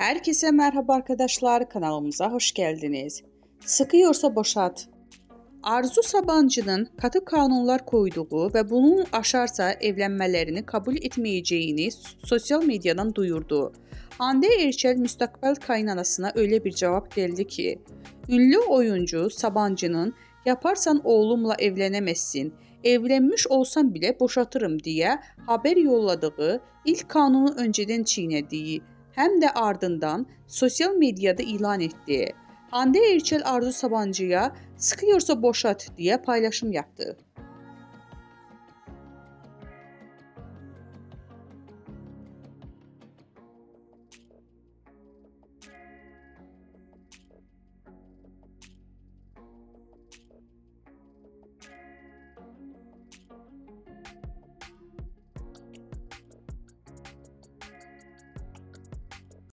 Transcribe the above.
Herkese merhaba arkadaşlar, kanalımıza hoş geldiniz. Sıkıyorsa boşat. Arzu Sabancı'nın katı kanunlar koyduğu ve bunun aşarsa evlenmelerini kabul etmeyeceğini sosyal medyadan duyurdu. Hande Erçel müstakbel kaynanasına öyle bir cevap geldi ki, ünlü oyuncu Sabancı'nın yaparsan oğlumla evlenemezsin, evlenmiş olsam bile boşatırım diye haber yolladığı ilk kanunu önceden çiğnediği hem de ardından sosyal medyada ilan etti. Hande Erçel Arzu Sabancı'ya sıkıyorsa boşat diye paylaşım yaptı.